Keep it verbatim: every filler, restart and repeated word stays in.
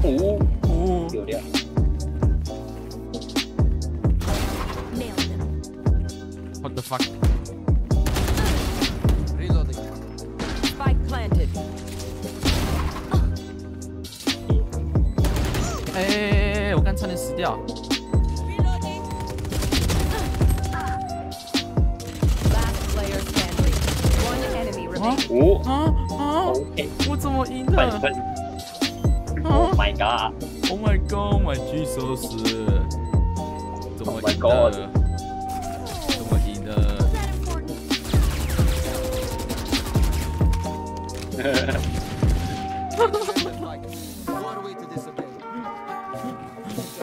哦哦， 有料。 What the fuck？ Reloading. Spike planted. 哎哎哎！我刚差点死掉。 Last player standing. One enemy 啊 remaining. 哦啊啊！ ，OK， 我怎么赢的快快，Oh my god！ ？Oh my god, my Jesus！ 怎么 Oh my 赢 god 的？怎么赢的？ Hehehe